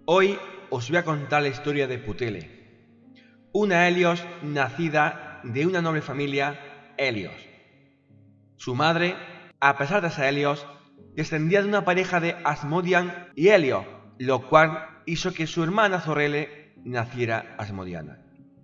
Hoy os voy a contar la historia de Putele, una Helios nacida de una noble familia Helios. Su madre, a pesar de ser Helios, descendía de una pareja de Asmodian y Helio, lo cual hizo que su hermana Zorele naciera asmodiana.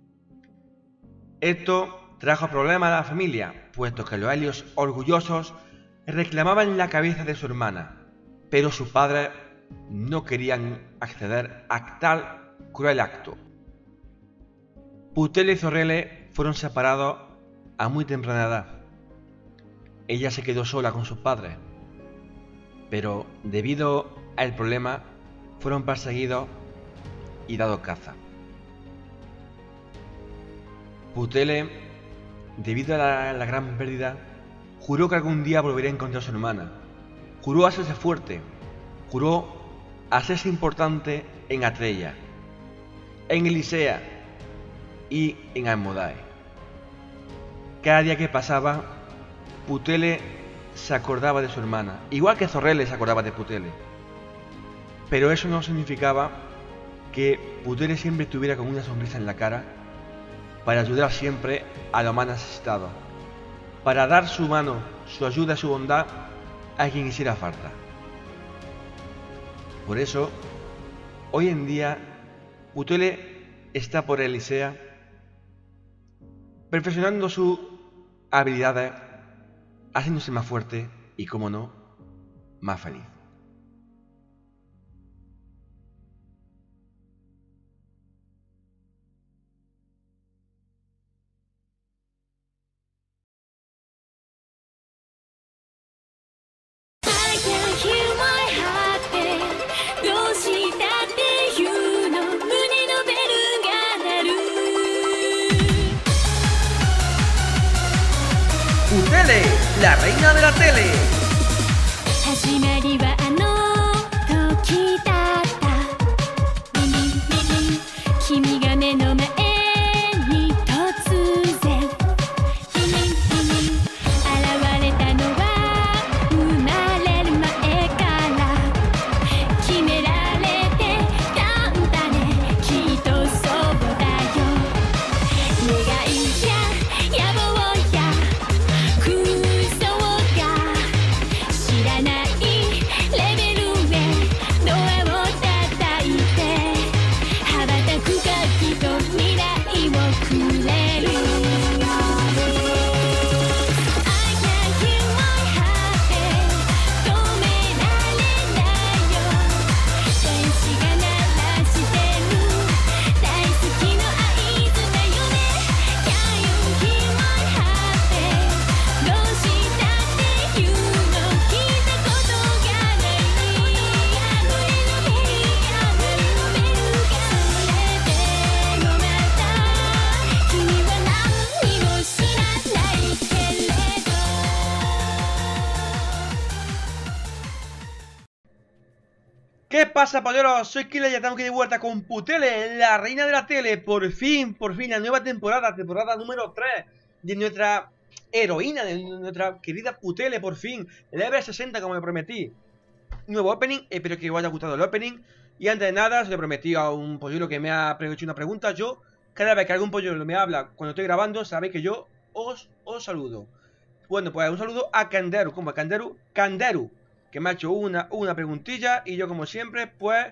Esto trajo problemas a la familia, puesto que los Helios orgullosos reclamaban la cabeza de su hermana, pero sus padres no querían acceder a tal cruel acto. Putele y Zorele fueron separados a muy temprana edad. Ella se quedó sola con sus padres, pero debido al problema fueron perseguidos y dados caza. Putele, debido a la gran pérdida, juró que algún día volvería a encontrar a su hermana. Juró hacerse fuerte, juró hacerse importante en Atreya, en Elisea y en Asmodai. Cada día que pasaba, Putele se acordaba de su hermana, igual que Zorele se acordaba de Putele. Pero eso no significaba que Putele siempre estuviera con una sonrisa en la cara para ayudar siempre a los más necesitados, para dar su mano, su ayuda, su bondad a quien hiciera falta. Por eso, hoy en día, Putele está por Elisea, perfeccionando sus habilidades, haciéndose más fuerte y, como no, más feliz. Putele, la reina de la tele. ¿Qué pasa, polleros? Soy Killer y estamos aquí de vuelta con Putele, la reina de la tele. Por fin, la nueva temporada número 3 de nuestra heroína, de nuestra querida Putele, por fin. Level 60, como le prometí. Nuevo opening, espero que os haya gustado el opening. Y antes de nada, se lo prometí a un polluelo que me ha hecho una pregunta. Yo, cada vez que algún polluelo me habla cuando estoy grabando, sabéis que yo os saludo. Bueno, pues un saludo a Kanderu, como a Kanderu, que me ha hecho una preguntilla y yo, como siempre, pues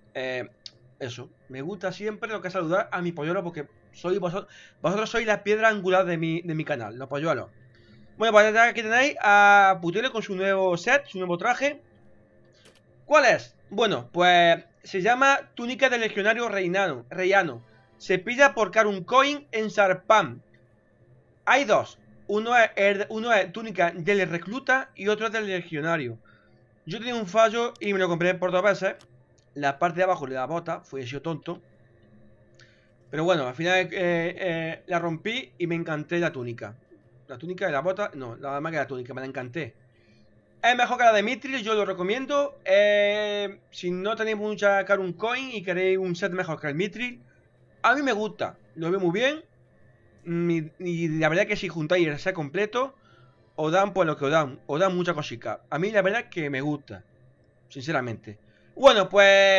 eso, me gusta siempre lo que es saludar a mi polluelo, porque sois vosotros sois la piedra angular de mi canal, los polluelos. Bueno, pues aquí tenéis a Putele con su nuevo set, su nuevo traje. ¿Cuál es? Bueno, pues se llama túnica del legionario reyano. Se pilla por Karun Coin en Sarpam. Hay dos. Uno es túnica del recluta y otro es del legionario. Yo tenía un fallo y me lo compré por 2 veces. La parte de abajo de la bota, fui sido tonto. Pero bueno, al final la rompí y me encanté la túnica. La túnica de la bota, no, la más que la túnica, me la encanté. Es mejor que la de Mithril, yo lo recomiendo. Si no tenéis mucha Karun Coin y queréis un set mejor que el Mithril, a mí me gusta, lo veo muy bien. Y la verdad es que si juntáis el set completo, os dan pues lo que os dan mucha cosica. A mí la verdad es que me gusta, sinceramente. Bueno, pues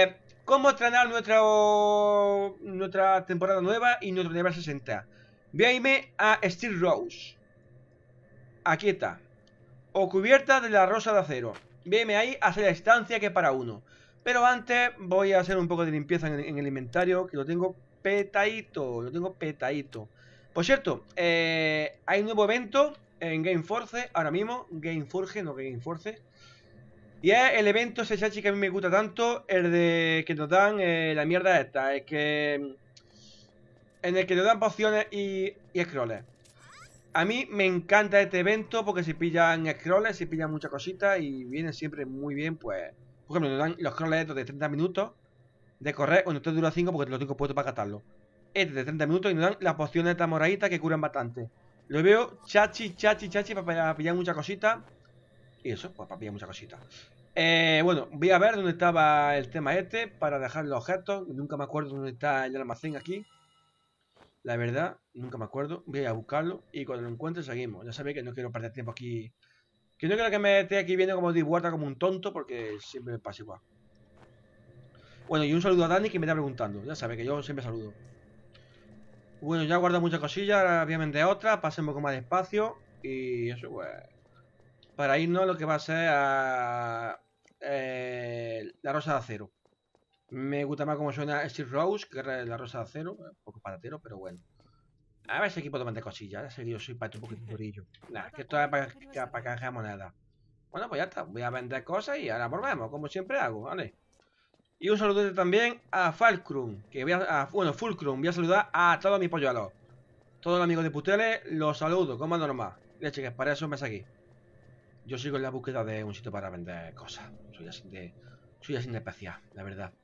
cómo estrenar nuestra temporada nueva y nuestro nivel 60. Voy a irme a Steel Rose. Aquí está. O cubierta de la rosa de acero. Véeme ahí a hacer la estancia que para uno. Pero antes voy a hacer un poco de limpieza en el inventario, que lo tengo petadito. Lo tengo petadito. Por cierto, hay un nuevo evento en Gameforce ahora mismo. Gameforge, no Gameforce. Y es el evento ese chachi que a mí me gusta tanto. El de que nos dan la mierda esta. Es que en el que nos dan pociones y scrolls. A mí me encanta este evento porque se pillan scrolls, se pillan muchas cositas y viene siempre muy bien, pues... Por ejemplo, nos dan los scrolls estos de 30 minutos de correr, bueno, esto dura 5 porque te lo tengo puesto para catarlo. Este de 30 minutos y nos dan las pociones estas moraditas que curan bastante. Lo veo chachi para pillar muchas cositas. Y eso, pues para pillar muchas cositas. Bueno, voy a ver dónde estaba el tema este para dejar los objetos. Nunca me acuerdo dónde está el almacén aquí. La verdad, nunca me acuerdo. Voy a buscarlo y cuando lo encuentre seguimos. Ya sabéis que no quiero perder tiempo aquí. Que no quiero que me esté aquí viendo como de vuelta como un tonto porque siempre me pasa igual. Bueno, y un saludo a Dani que me está preguntando. Ya sabéis que yo siempre saludo. Bueno, ya he guardado muchas cosillas. Ahora voy a vender otras. Pasen un poco más despacio. Y eso, pues. Para irnos a lo que va a ser a. La rosa de acero. Me gusta más como suena Steel Rose que la rosa de acero. Un poco patatero, pero bueno. A ver si aquí puedo vender cosillas. Ya sé que yo soy para un poquito turillo. Nah, que esto es para canjear moneda. Bueno, pues ya está. Voy a vender cosas y ahora volvemos, como siempre hago, ¿vale? Y un saludo también a Fulcrum. Que voy bueno, Fulcrum. Voy a saludar a todos mis polluelos. Todos los amigos de Puteles, los saludo, como es normal. Leche, que para eso me aquí. Yo sigo en la búsqueda de un sitio para vender cosas. Soy así de especial, la verdad.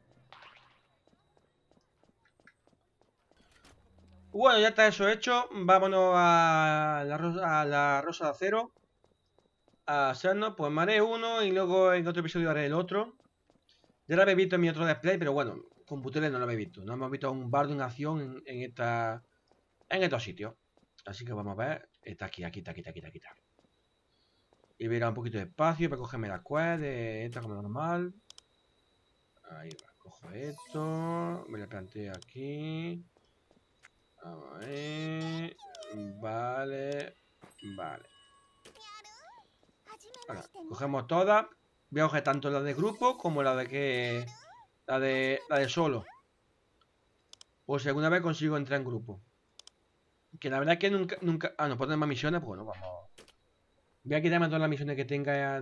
Bueno, ya está eso hecho. Vámonos a la rosa de acero. A hacernos, pues me haré uno y luego en otro episodio haré el otro. Ya lo habéis visto en mi otro display, pero bueno, con Puteles no lo habéis visto. No hemos visto un bardo en acción en estos sitios. Así que vamos a ver. Está aquí. Y verá un poquito de espacio para cogerme la quest de esta como normal. Ahí va, cojo esto. Me la planteo aquí. Vamos a ver. Vale. Ahora, cogemos todas. Voy a coger tanto la de grupo como la de la de solo. O si alguna vez consigo entrar en grupo. Que la verdad es que nunca. Ah, no puedo tener más misiones, pues bueno, vamos. Voy a quitarme todas las misiones que tenga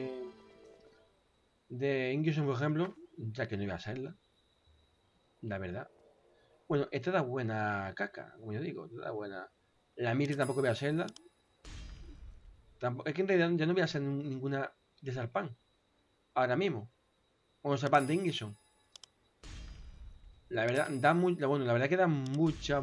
de Inquisition, por ejemplo. Ya que no iba a hacerla. La verdad. Bueno, esta da buena caca, como yo digo. Esta da buena. La Miri tampoco voy a hacerla. Es que en realidad ya no voy a hacer ninguna de Sarpan. Ahora mismo. O Sarpan de Inquisition. La verdad, bueno, la verdad que da mucha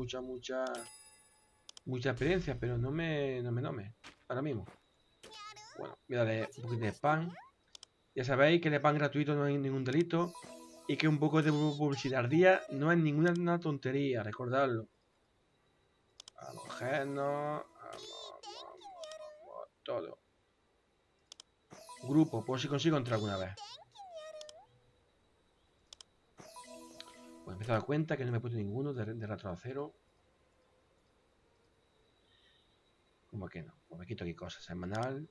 experiencia, pero no me. Ahora mismo. Bueno, voy a darle un poquito de spam. Ya sabéis que el spam gratuito no hay ningún delito. Y que un poco de publicidad al día no es ninguna tontería, recordadlo. Vamos a cogernos. Vamos, todo. Grupo, por si consigo entrar alguna vez. Pues me he dado cuenta que no me he puesto ninguno de ratón acero. ¿Cómo que no? Pues me quito aquí cosas. Semanal.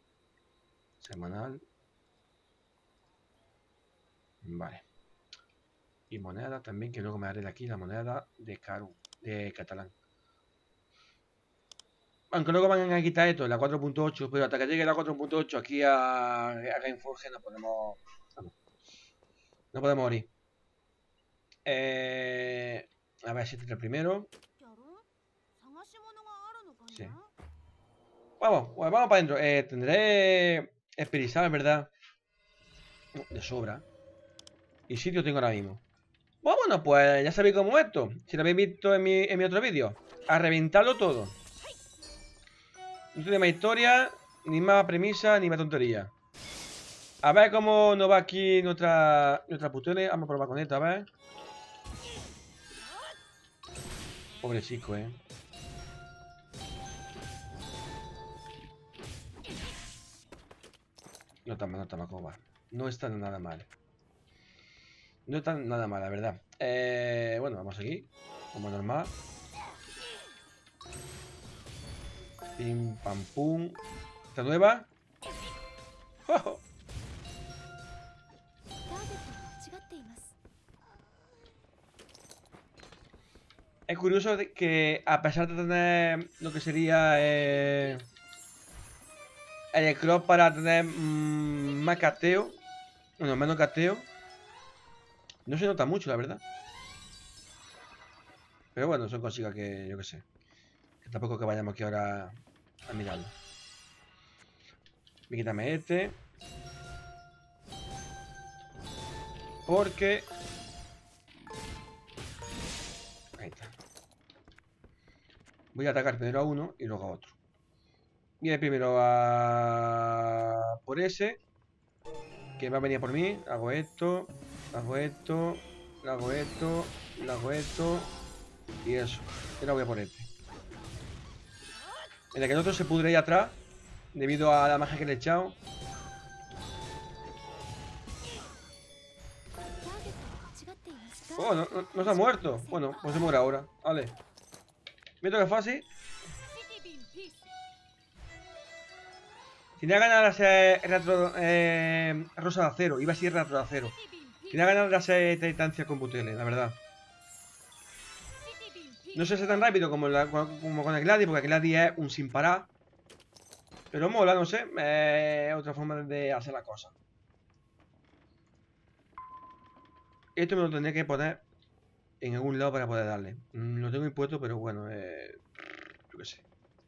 Vale. Y moneda también, que luego me haré de aquí la moneda de catalán. Aunque luego van a quitar esto, la 4.8, pero hasta que llegue la 4.8 aquí a Gameforge no podemos morir. A ver si este es el primero. Sí. Vamos para adentro. Tendré Espirizal, ¿verdad? De sobra. Y sitio tengo ahora mismo. Bueno, pues ya sabéis cómo es esto. Si lo habéis visto en mi otro vídeo. A reventarlo todo. No tiene más historia, ni más premisa, ni más tontería. A ver cómo nos va aquí nuestra Putele. Vamos a probar con esto, a ver. Pobre chico, No está mal, ¿cómo va? No está nada mal. No está nada mal, la verdad. Bueno, vamos aquí. Como normal. Pim, pam, pum. ¿Esta nueva? ¡Oh! Es curioso que a pesar de tener lo que sería el crop para tener más cateo, bueno, menos cateo, no se nota mucho, la verdad. Pero bueno, son cositas que yo que sé. Que tampoco que vayamos aquí ahora a mirarlo. Me quítame este. Porque... Ahí está. Voy a atacar primero a uno y luego a otro. Voy a ir primero a... por ese. Que va a venir por mí. Hago esto. Hago esto. Hago esto. Hago esto. Y eso. Y ahora voy a por este. En el que el otro se pudre ahí atrás. Debido a la magia que le he echado. Oh, no se ha muerto. Bueno, pues se muere ahora. Vale. Me toca fácil. Tenía ganas de hacer Rosa de Acero. Iba a ser Retro de Acero. Tenía ganas de hacer distancia con Butele, la verdad. No sé si es tan rápido como con el Gladi, porque el Gladi es un sin parar. Pero mola, no sé. Es otra forma de hacer la cosa. Esto me lo tendría que poner en algún lado para poder darle. Lo tengo impuesto, pero bueno, yo qué sé.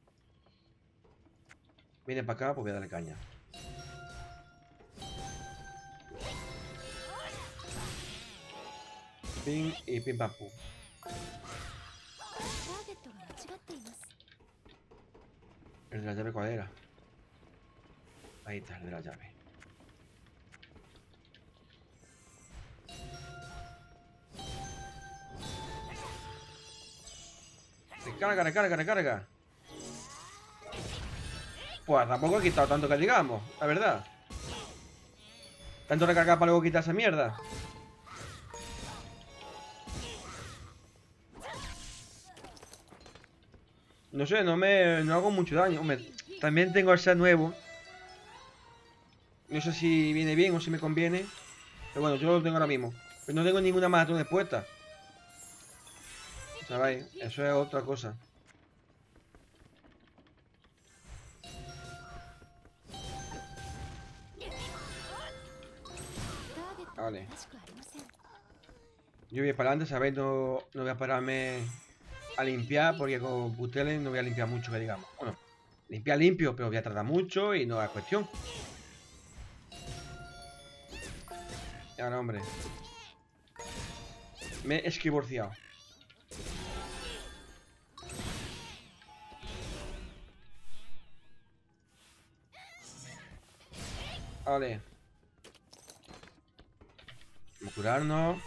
Viene para acá, pues voy a darle caña. Ping y pim pam pum. ¿El de la llave cuál era? Ahí está, el de la llave. Recarga, recarga, recarga. Pues tampoco he quitado tanto que digamos, la verdad. Tanto recargar para luego quitar esa mierda. No sé, no hago mucho daño. Hombre, también tengo el set nuevo. No sé si viene bien o si me conviene. Pero bueno, yo lo tengo ahora mismo. Pero no tengo ninguna maratón expuesta. ¿Sabéis? Eso es otra cosa. Vale. Yo voy para adelante, ¿sabéis? No voy a pararme a limpiar porque con Butele no voy a limpiar mucho, que digamos. Bueno, limpiar limpio, pero voy a tardar mucho y no es cuestión. Y ahora, hombre. Me he esquivorciado. Vale. Vamos a curarnos.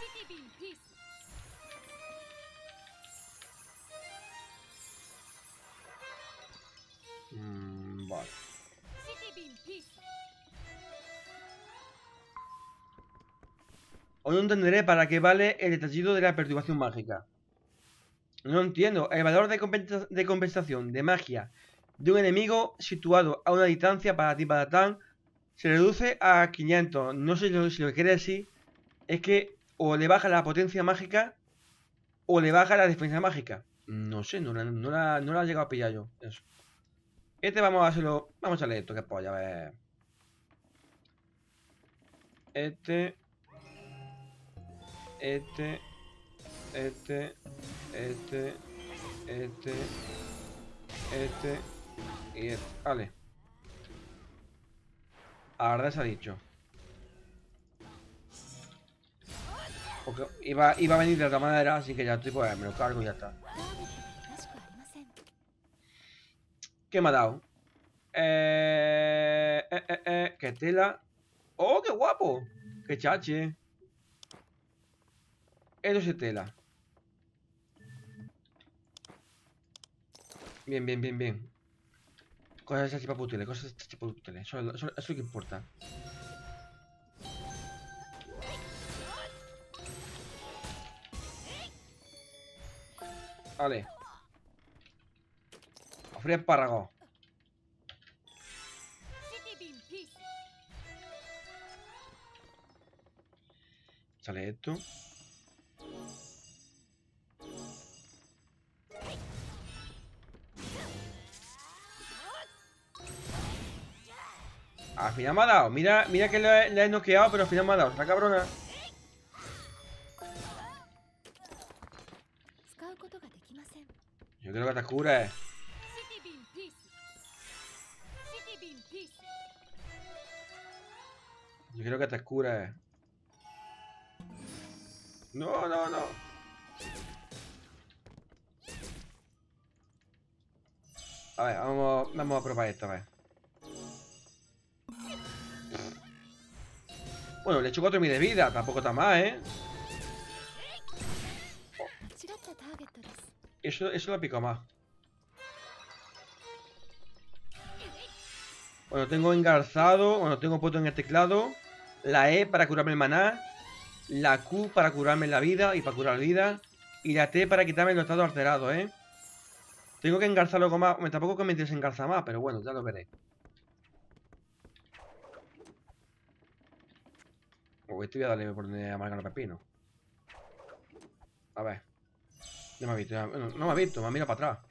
Vale. O no entenderé para qué vale el detallido de la perturbación mágica. No entiendo. El valor de compensación de magia de un enemigo situado a una distancia para ti para tan se reduce a 500. No sé si lo que quiere decir es que o le baja la potencia mágica o le baja la defensa mágica. No sé, no la he llegado a pillar yo. Eso. Este vamos a hacerlo. Vamos a leer esto, que polla, a ver. Este y este. Vale. Ahora se ha dicho. Porque iba a venir de otra manera, así que ya estoy, pues me lo cargo y ya está. ¿Qué me ha dado? Qué tela. ¡Oh, qué guapo! ¡Qué chache! Eso es tela. Bien, bien, bien, bien. Cosas de tipo útiles, cosas de tipo útiles. Eso es lo que importa. Vale. Frío espárrago. Sale esto. Al final me ha dado. Mira, mira que le he noqueado, pero al final me ha dado. Esta cabrona. Yo creo que te cures. Yo creo que te cures. No, no, no. A ver, vamos a probar esto, a ver. Bueno, le he hecho 4000 de vida. Tampoco está mal, ¿eh? Eso lo pico más. Bueno, tengo engarzado. Bueno, tengo puesto en el teclado la E para curarme el maná, la Q para curarme la vida y para curar vida, y la T para quitarme los estados alterados, ¿eh? Tengo que engarzarlo con más. Tampoco que me desengarza más, pero bueno, ya lo veré. Este voy a darle por donde amargar los pepinos. A ver. Ya me ha visto. No me ha visto, me ha mirado para atrás.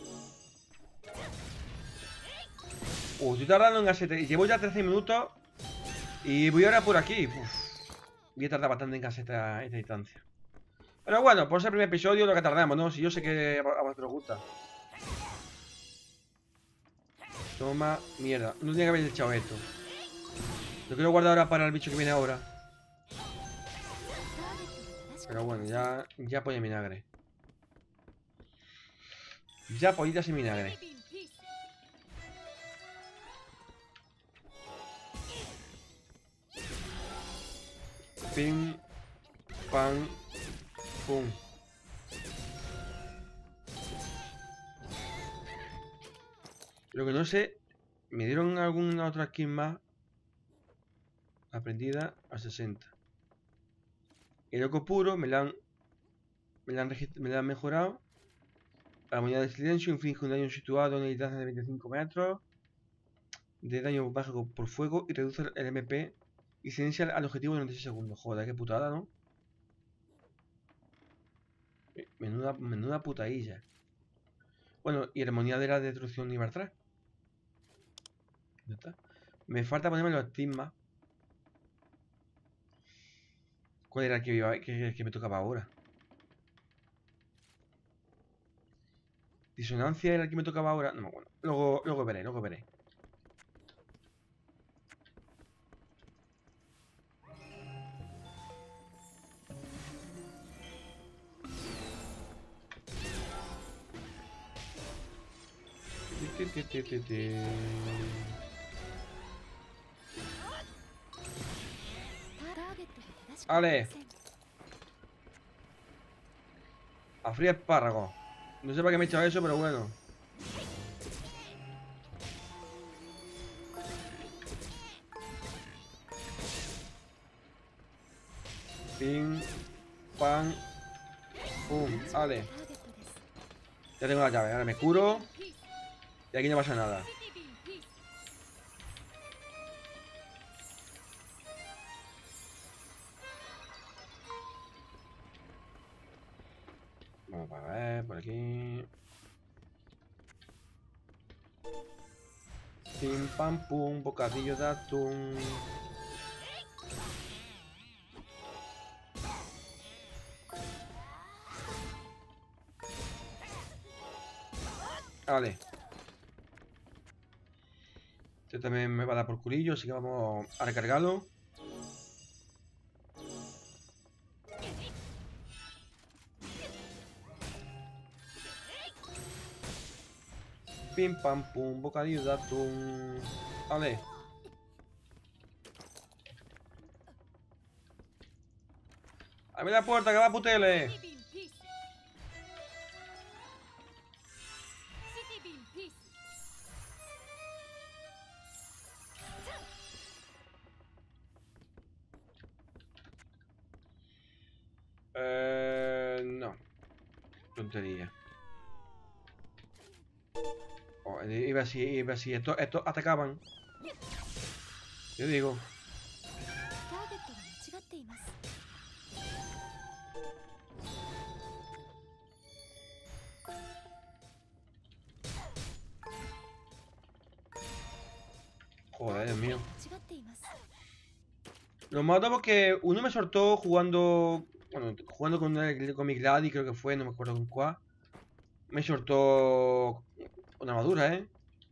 Estoy tardando en gasete. Llevo ya 13 minutos. Y voy ahora por aquí. Voy a tardar bastante en gaseta esta distancia. Pero bueno, por ser el primer episodio lo que tardamos, ¿no? Si yo sé que a vosotros os gusta. Toma, mierda. No tenía que haber echado esto. Lo quiero guardar ahora para el bicho que viene ahora. Pero bueno, ya pone vinagre. Ya pollitas y vinagre. Pim, pam, pum. Lo que no sé, me dieron alguna otra skin más. Aprendida a 60. El loco puro me la han mejorado. La moneda de silencio inflige un daño situado en una distancia de 25 metros. De daño bajo por fuego y reduce el MP y silencia al objetivo durante 6 segundos. Joder, qué putada, ¿no? Menuda putadilla. Bueno, y armonía de la destrucción nivel 3. Ya está. Me falta ponerme los estigmas. ¿Cuál era el que me tocaba ahora? ¿Disonancia era el que me tocaba ahora? No, bueno. Luego veré, luego veré. Vale. A frío espárrago. No sé para qué me he echado eso, pero bueno. Pim, pam, pum. Vale. Ya tengo la llave. Ahora me curo. Y aquí no pasa nada. Vamos a ver por aquí. Pim pam pum, bocadillo de atún. Vale. Este también me va a dar por culillo, así que vamos a recargarlo. Pim pam pum, bocadillo de atún. Vale. ¡Abre la puerta, que va putele! No. Tontería. Iba así. Estos atacaban. Yo digo. Joder, Dios mío. Lo mato porque uno me soltó jugando. Bueno, jugando con mi Gladi, creo que fue, no me acuerdo con cuál. Me soltó una armadura, ¿eh?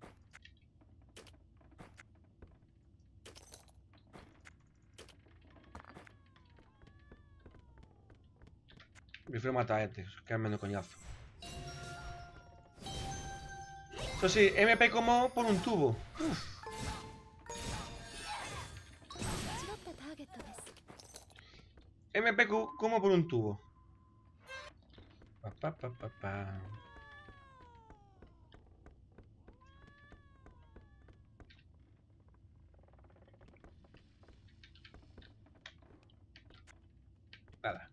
Prefiero matar a este, que es menos coñazo. Eso sí, MP como por un tubo. Uf. MP como por un tubo. Pa. Nada.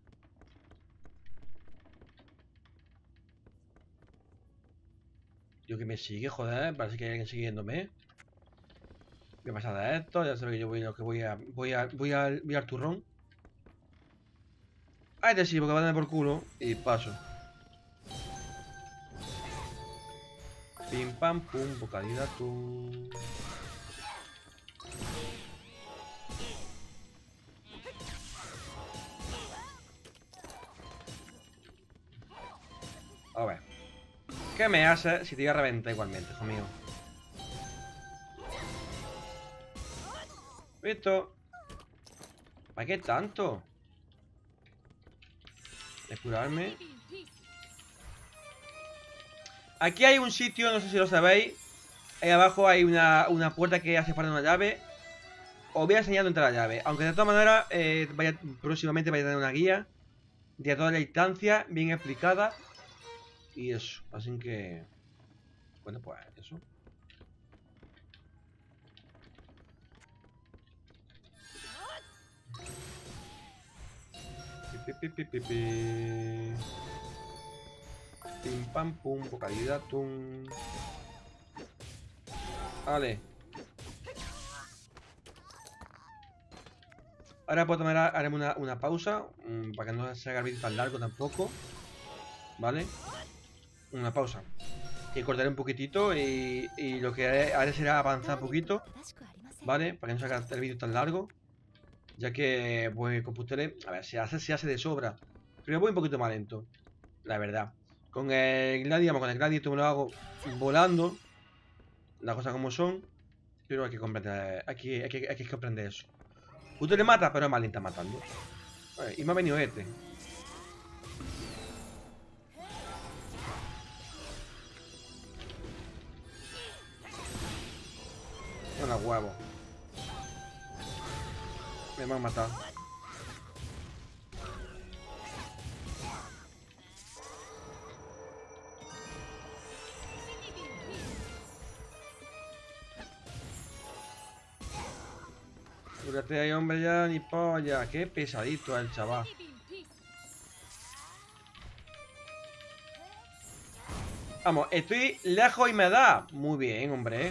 Yo que me sigue, joder, parece que hay alguien siguiéndome. ¿Qué pasa de esto? Ya sabéis que yo voy al turrón. A este sí, porque va a dar por culo. Y paso. Pim pam pum, bocadillo tú. A ver. ¿Qué me hace si te voy a reventar igualmente, hijo mío? ¿Visto? ¿Para qué tanto? De curarme. Aquí hay un sitio, no sé si lo sabéis. Ahí abajo hay una puerta que hace falta una llave. Os voy a enseñar dónde está la llave. Aunque de todas maneras, próximamente vaya a tener una guía de toda la instancia, bien explicada. Y eso, así que... Bueno, pues eso. Pim pam pum, bocadillo de atún. Vale. Ahora puedo tomar, haremos una pausa. Para que no se haga el vídeo tan largo tampoco. ¿Vale? Una pausa. Que cortaré un poquitito y lo que haré será avanzar un poquito. ¿Vale? Para que no se haga el vídeo tan largo. Ya que voy con Putele. A ver, se hace de sobra. Pero voy un poquito más lento. La verdad. Con el Gladiator, con el Gladiator me lo hago volando. Las cosas como son. Pero hay que comprender. Hay que comprender eso. Usted le mata, pero es más lenta matando. Y me ha venido este. Una huevo. Me van a matar. Cúrate ahí, hombre, ya, ni polla. Qué pesadito el chaval. Vamos, estoy lejos y me da. Muy bien, hombre.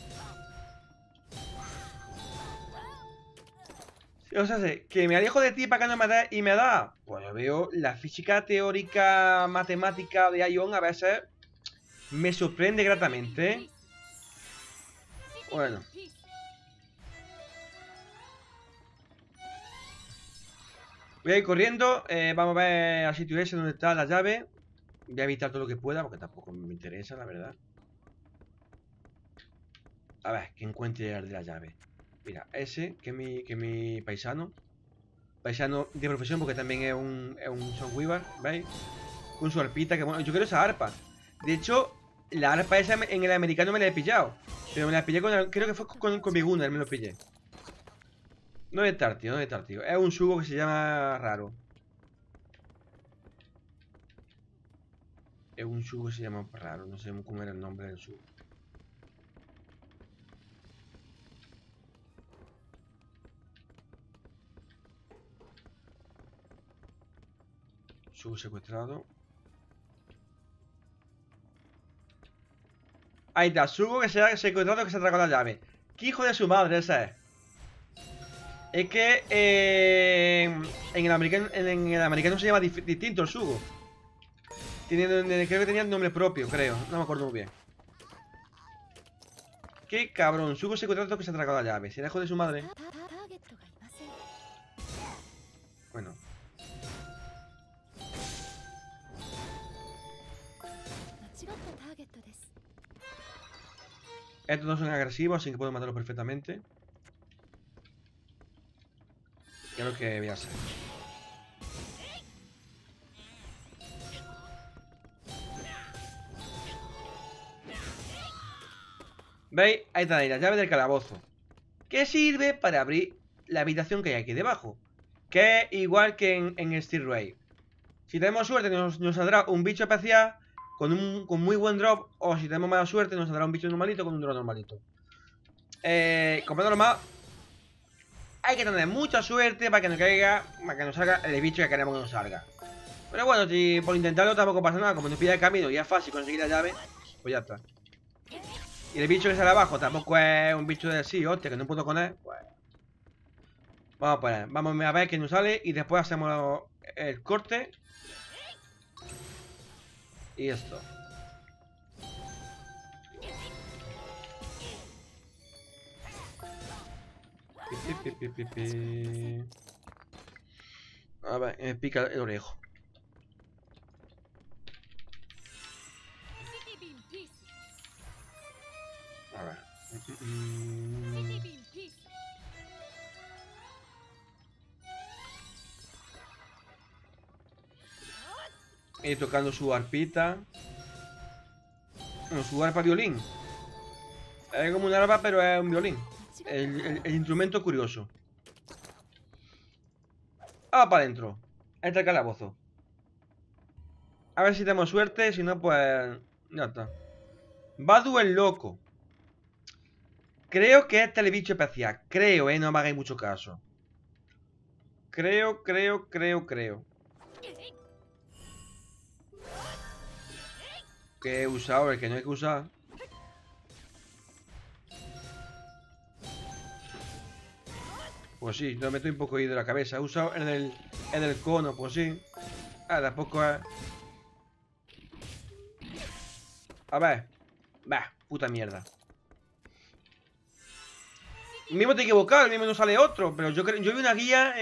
O sea, que me alejo de ti para que no me da y me da. Pues yo veo la física teórica matemática de Ion a veces me sorprende gratamente. Bueno. Voy a ir corriendo. Vamos a ver al sitio ese donde está la llave. Voy a evitar todo lo que pueda porque tampoco me interesa, la verdad. A ver, que encuentre el de la llave. Mira, ese, que es mi paisano. Paisano de profesión porque también es un Soundweaver, ¿veis? Con su arpita, que bueno, yo quiero esa arpa. De hecho, la arpa esa en el americano me la he pillado. Pero me la pillé creo que fue con mi Gunner, me lo pillé. No es Tartio, no es Tartio. Es un sugo que se llama raro. Es un sugo que se llama raro, no sé cómo era el nombre del sugo. Sugo secuestrado. Ahí está, Sugo que se ha secuestrado, que se ha tragado la llave. ¿Qué hijo de su madre ese es? Es que en el americano se llama distinto el Sugo. Creo que tenía nombre propio, creo. No me acuerdo muy bien. Qué cabrón, Sugo secuestrado que se ha tragado la llave. ¿Será hijo de su madre? Bueno. Estos no son agresivos, así que puedo matarlos perfectamente. Y es lo que voy a hacer. ¿Veis? Ahí está la llave del calabozo. Que sirve para abrir la habitación que hay aquí debajo. Que es igual que en Steel Ray. Si tenemos suerte nos saldrá un bicho especial con muy buen drop. O si tenemos mala suerte nos saldrá un bicho normalito con un drop normalito. Comprándolo más. Hay que tener mucha suerte para que nos caiga, para que nos salga el bicho que queremos que nos salga. Pero bueno, si por intentarlo tampoco pasa nada. Como nos pide el camino y es fácil conseguir la llave, pues ya está. Y el bicho que sale abajo tampoco es un bicho de sí, hostia, que no puedo con él. Pues vamos a poner, vamos a ver qué nos sale y después hacemos el corte. Y esto. A ver, me pica el orejo. A ver. Y tocando su arpita. Bueno, su arpa violín. Es como una arpa, pero es un violín. El instrumento curioso. Ah, para adentro. Ahí está el calabozo. A ver si tenemos suerte. Si no, pues... ya está. Badu el loco. Creo que este es el bicho especial. Creo, no me hagáis mucho caso. Creo. Que he usado el que no hay que usar. Pues sí, lo meto un poco ahí de la cabeza. He usado en el cono, pues sí. Ah, tampoco es... A ver. Bah, puta mierda. Mismo te he equivocado, el mismo no sale otro. Pero yo vi una guía.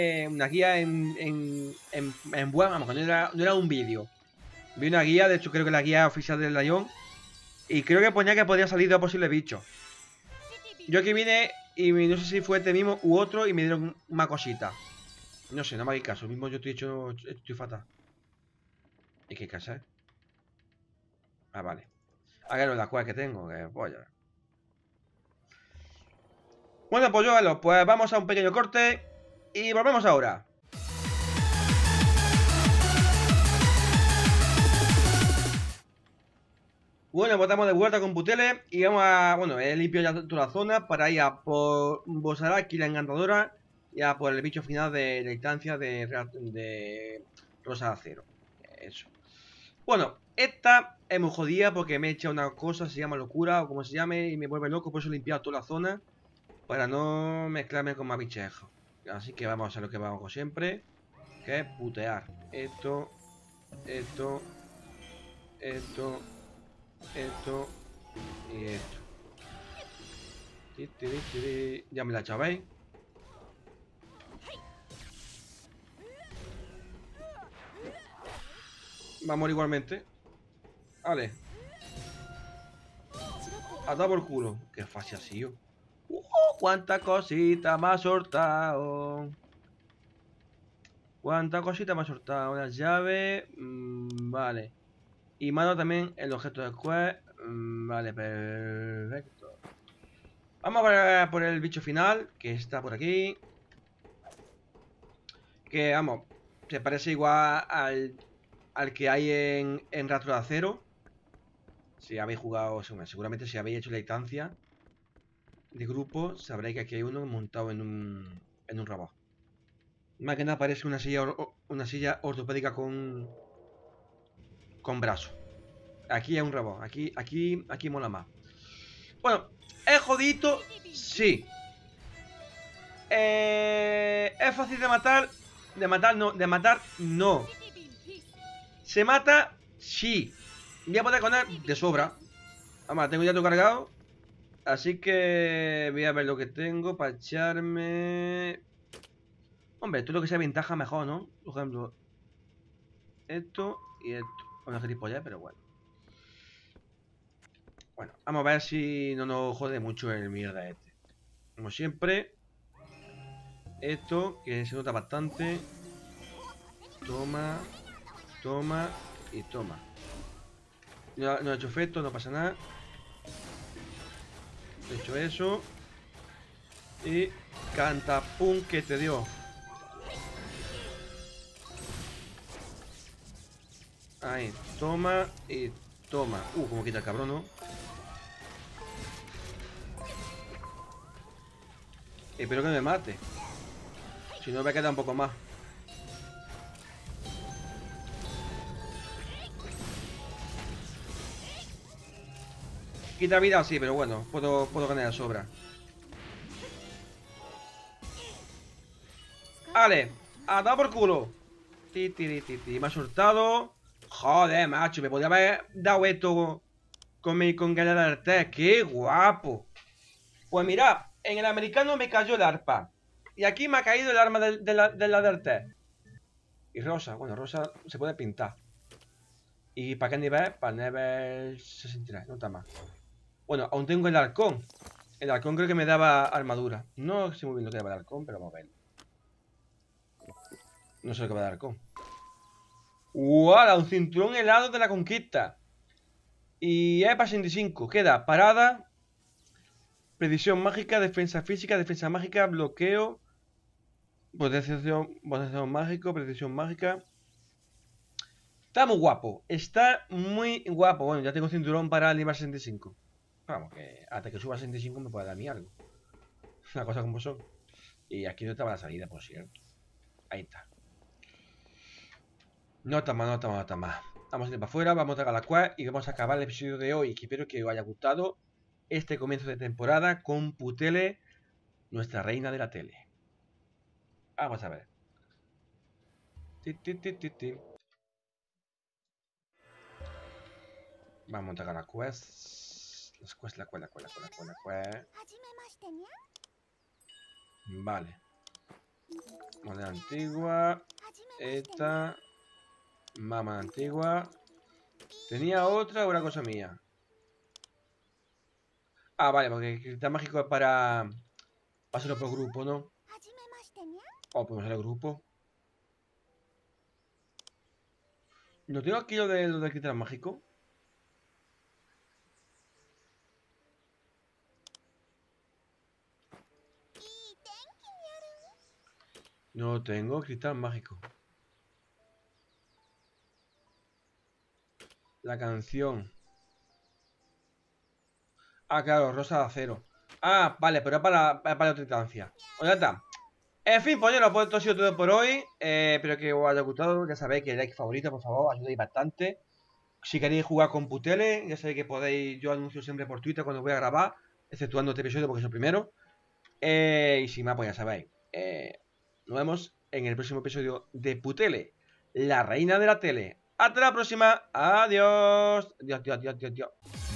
En web, vamos, no era un vídeo. Vi una guía, de hecho creo que la guía oficial del Lion. Y creo que ponía que podía salir dos posibles bichos. Yo aquí vine y no sé si fue este mismo u otro y me dieron una cosita. No sé, no me hagáis caso. Mismo yo estoy fatal. ¿Y qué casa? Ah, vale. Hágalo las cosas que tengo, que polla. Bueno, pues yo, pues vamos a un pequeño corte y volvemos ahora. Bueno, pues estamos de vuelta con Putele y vamos a... Bueno, he limpiado ya toda la zona para ir a por Bosaraki, la encantadora, y a por el bicho final de la instancia de Rosa de Acero. Eso. Bueno, esta es muy jodida porque me he echado una cosa, se llama locura o como se llame, y me vuelve loco, por eso he limpiado toda la zona para no mezclarme con más bichejos. Así que vamos a hacer lo que vamos siempre, que es putear. Esto y esto. Ya me la echabais. Va a morir igualmente. Vale. A dar por culo. Qué fácil ha sido. Cuánta cosita me ha soltado. Cuánta cosita me ha soltado. Una llave. Vale. Y mano también el objeto de quest. Vale, perfecto. Vamos a por el bicho final, que está por aquí. Que, vamos, se parece igual al que hay en Rastro de Acero. Si habéis jugado, seguramente si habéis hecho la instancia de grupo, sabréis que aquí hay uno montado en un robot. Más que nada parece una silla ortopédica con brazo. Aquí hay un robot. Aquí mola más. Bueno, ¿es jodidito? Sí. ¿Es fácil de matar? De matar no. ¿Se mata? Sí. Voy a poder con él de sobra. Vamos, tengo ya todo cargado. Así que voy a ver lo que tengo para echarme. Hombre, todo lo que sea ventaja mejor, ¿no? Por ejemplo, esto y esto. Una gilipollas, pero bueno. Bueno, vamos a ver si no nos jode mucho el mierda este. Como siempre, esto que se nota bastante. Toma, toma y toma. No ha hecho efecto, no pasa nada. He hecho eso. Y cantapum que te dio. Ahí, toma y toma. Como quita el cabrón, ¿no? Espero que me mate. Si no, me queda un poco más. Quita vida, sí, pero bueno, puedo ganar de sobra. Vale, a dar por culo. Me ha soltado. Joder, macho, me podría haber dado esto con ganar del test. ¡Qué guapo! Pues mirad, en el americano me cayó el arpa. Y aquí me ha caído el arma de la del test. Y rosa, bueno, rosa se puede pintar. ¿Y para qué nivel? Para nivel 63, no está mal. Bueno, aún tengo el halcón. El halcón creo que me daba armadura. No sé muy bien lo que daba el halcón, pero vamos a ver. No sé lo que va a dar halcón. ¡Wow! Un cinturón helado de la conquista. Y es para 65. Queda parada, precisión mágica, defensa física, defensa mágica, bloqueo, protección mágico, precisión mágica. Está muy guapo. Está muy guapo. Bueno, ya tengo cinturón para el nivel 65. Vamos, que hasta que suba a 65 me puede dar a mí algo. Una cosa como son. Y aquí no estaba la salida, por cierto. Ahí está. No está mal, no está mal, no está mal. Vamos a ir para afuera, vamos a dar la quest y vamos a acabar el episodio de hoy. Que espero que os haya gustado este comienzo de temporada con Putele, nuestra reina de la tele. Vamos a ver. Vamos a dar la quest. Las quests, la quest. Vale. Moneda antigua. Esta. Mama antigua. Tenía otra o una cosa mía. Ah, vale, porque el cristal mágico es para hacerlo por grupo, ¿no? Podemos hacer el grupo. ¿No tengo aquí lo del cristal mágico? No tengo cristal mágico. La canción. Ah, claro, rosa de acero. Ah, vale, pero es para otra instancia. Pues ya está. En fin, pues yo pues esto ha sido todo por hoy. Espero que os haya gustado. Ya sabéis que el like favorito, por favor, ayudáis bastante. Si queréis jugar con Putele, ya sabéis que podéis. Yo anuncio siempre por Twitter cuando voy a grabar, exceptuando este episodio porque es el primero. Y sin más, pues ya sabéis. Nos vemos en el próximo episodio de Putele, la reina de la tele. Hasta la próxima. Adiós. Dios.